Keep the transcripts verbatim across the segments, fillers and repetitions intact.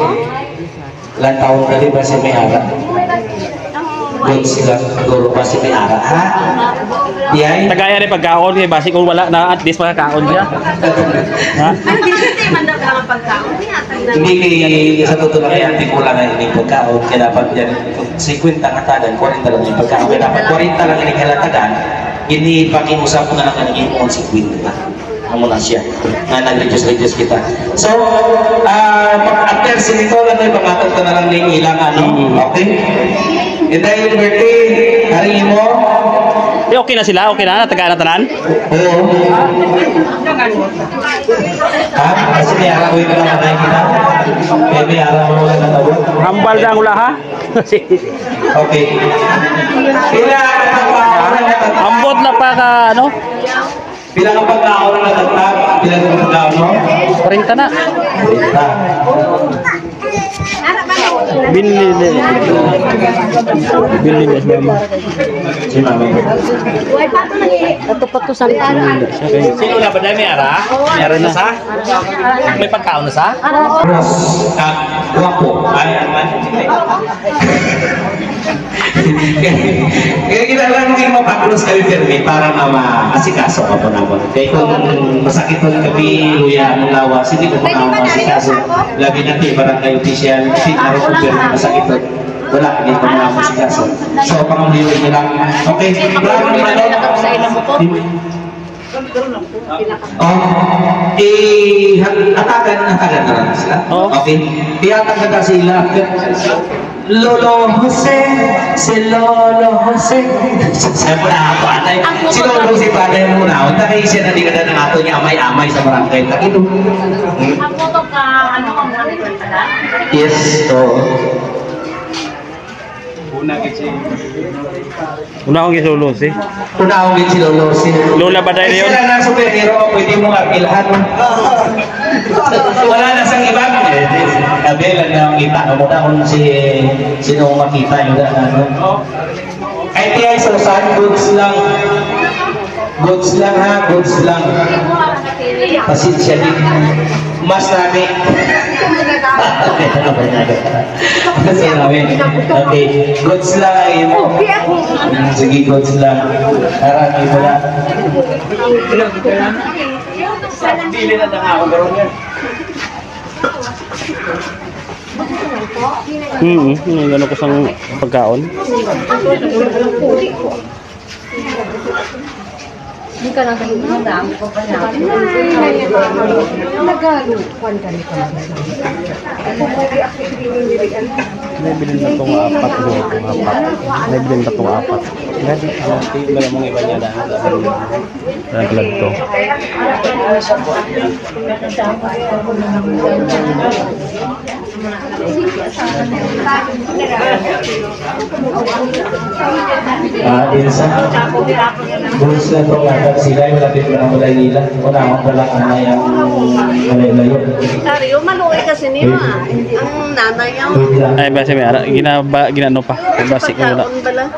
Ilang taon ka di ba si Mayara? Good sila, siguro ba si Mayara, ha? Yan? Tagaya rin pagkaon, kaya basi kung wala na at least makakaon siya. Ha? Hindi, sa totoo na kaya, hindi ko lang na yung pagkaon, kaya dapat yan, fifty katagan, forty lang yung pagkaon, kaya dapat forty lang yung kalatagan, hindi pakiusap na lang ang yung fifty na. Amo na siya, na nag-reduce-reduce kita. So, uh, after sinito lang may pangatag ka na lang ng ilang ano, okay? And then yung birthday, haringin mo. Eh, okay na sila? Okay na? Natagaan na tanan? Oo. Ha? Kasi may araw yung naman kita. Kaya may araw mo lang natawag. Hambal na ang ula, ha? Okay. Pila ambot na pa ka, ano? Pila ka pagkaon na natagtag? Pila ka pagkaon mo? forty na. Pila. Binili din. Binili din siya. Si mama. Pato-pato sa ano. Sino na ba dahil may ara? May ara na sa? May pagkaon na sa? Ros. At guwapo. Ay, naman. Kaya kita lang yung mapaklos kami firme para na maasikaso ka po naman. Kaya kung masakit po kami, luya, ang lawas, hindi ko po na maasikaso. Labi natin, barangay official, hindi na rin po firme masakit po. Wala, hindi ko na maasikaso. So, panguliwin nyo lang. Okay, maraming ano? Oh, eh, atagan, atagan na lang sila. Okay, iatagan na sila. Lolo Jose, si Lolo Jose. Siyempre na ako, atay. Si Lolo si Father muna. Unta kayo siya na di ka na ng ato niya amay-amay sa barangay. Takito. Ako to ka, ano ang mga pala? Yes, to. Una akong isulo si. Una akong si Lolo si. Lola ba dahil yun? Kasi na ng superhero, pwede mo kapilahan. Wala na sang iba. Kabila na ang kita. Muna kung si sino makita yun. Kahit kaya susan, goods lang. Goods lang ha, goods lang. Pasensya din. Mas namin. Kasi namin. Okay, goods lang ay mo. Sige, goods lang. Harami mo lang. Pili na lang ako gano'n yan. Hmm, hmm, gano'n ko sang pagkaon. Hindi ka lang kayo madami ko pa na. Nagalupan ka nito. May bilhin na itong apat. May bilhin na itong apat. Gadi, yung mga mga iba niya dahil. Naglag to. Ah, Ilsa. Bulls na itong agad sila, malapit mo na mulay nila. Una akong pala ang mayang malay-layo. Sario, maluwi kasi niyo ah. Ang nanay niya. Ay, basi may ara. Ginaba, ginano pa. Basi ko muna.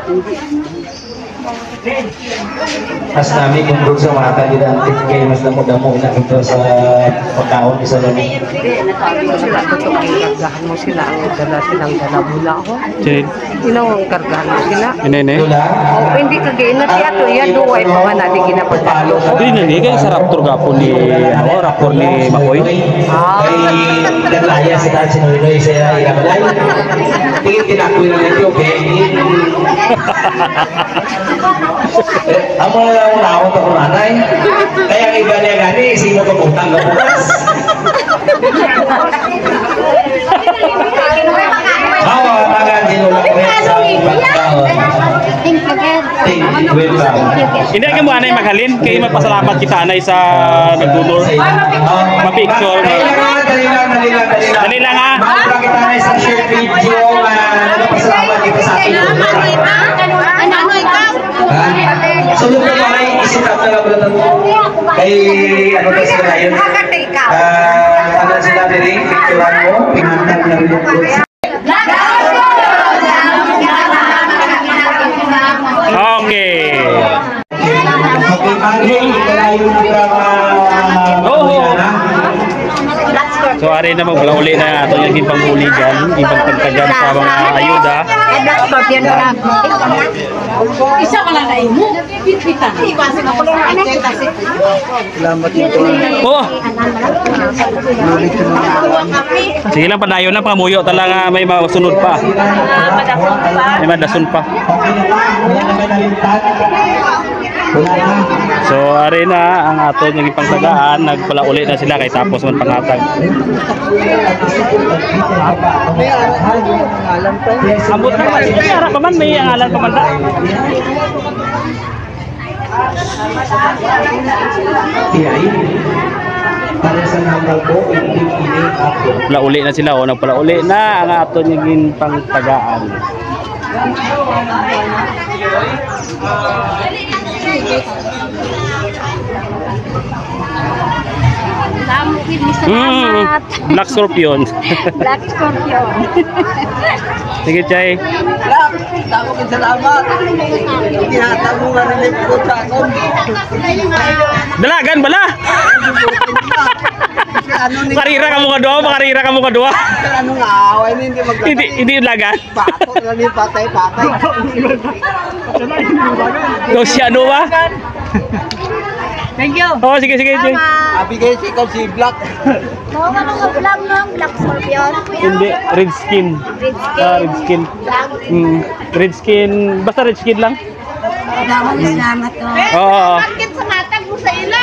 Mas namin kung doon sa mga kandidatik kayo mas damo-damo na ito sa pagkaon isa namin. Hindi, nakabi ko sila. Kargahan mo sila. Ang dala silang dala mula ako. Chin. Sino ang kargahan mo sila? Ini ini. Tula? O, hindi ka gina. Tiya to yan. Duway pa nga natin ginapagalo ko. Hindi na ni kay sa raptor gapon ni ano, raptor ni Makoy. Ah. Kay naglaya sa dahil sinuloy sa ilabalay. Tingin tinakoy na nito, okay? Amo na lang ako nakawat ako nanay. Kaya ang iba niya gani, sino ka putang na bukas? Hawa, tagan sinulang rin sa pagkaon. Hindi ka mo anay maghalin kay magpasalamat kita anay sa nagdulor. Ma-picture. Dali lang, dali lang, dali lang. Dali lang ha. Makapag kita na isang short video na nagpasalamat kita sa ating tulor. Ano ikaw? Sunod na mga isikat na lang ulit ako. Kay ano ba sila yun? Ah, ano sila din? Picturean mo? Pinantag na rin yung clothes. Okay. Okay, Andre, ito na yung drama. Oo. Yan, ha? So ari na magwala uli na ato yung ibang buligan, ibang pagtagan sa mga ayuda. Isa ka lang na imo. Pitan. Oh! Sige lang, padayon na, pangamuyo talaga may masunod pa. May madasun pa. So, ari na ang ato yung ipangtagaan, nagpala uli na sila kay tapos man pangatag. Ambot na man, may ara pa man, may angalan pa man da. Nagpala uli na sila, o nagpala uli na ang ato yung pangtagaan. Mm, Black Scorpion. Black Scorpion. Sige, Chay. Black, dako kong salamat. Tinatag mo nga rin po sa akong. Dalagan bala. Karira ka mo ka dua, makarira ka mo ka dua. Ano nga, away na hindi magkakay. Hindi hindi lagan. Pato lang yung patay, patay. Yo siya ano ba? Thank you. Oh, sige sige, Chay. Abigay si ikaw si Black. Mga mga vlog ng Black Scorpion. Hindi, red skin. Red skin. Ah, red skin. Mm, red skin, basta red skin lang. Salamat, salamat to. Oo. oo. Bakit sa matag mo sa ila?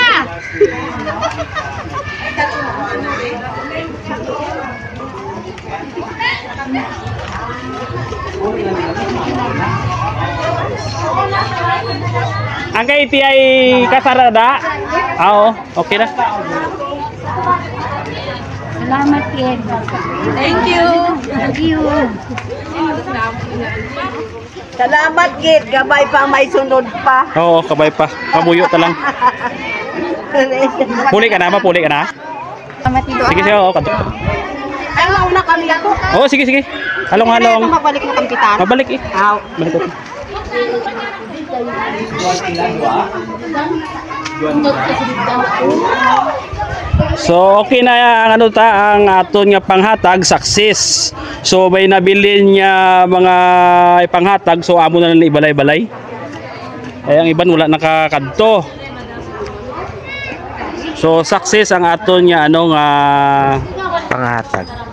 Ang kay iti ay kasarada. Ah, oo, okay na. Salamat, kid. Thank you. Thank you. Salamat, Kid. Gabay pa, may sunod pa. Oo, kabay pa. Pamuyo ta lang. Puli ka na, mapuli ka na. Salamat, Tito. Sige, sige, oo. kadto. Ay, mauna kami ako. Oo, sige, sige. Halong, halong. Mabalik mo kampitan. Mabalik eh. Aw. Balik ko. So okay na ang ano ta ang aton nga panghatag success. So may nabili niya mga ipanghatag so amo na lang ibalay-balay. Ay ang iban wala nakakadto. So success ang aton nga ano nga panghatag.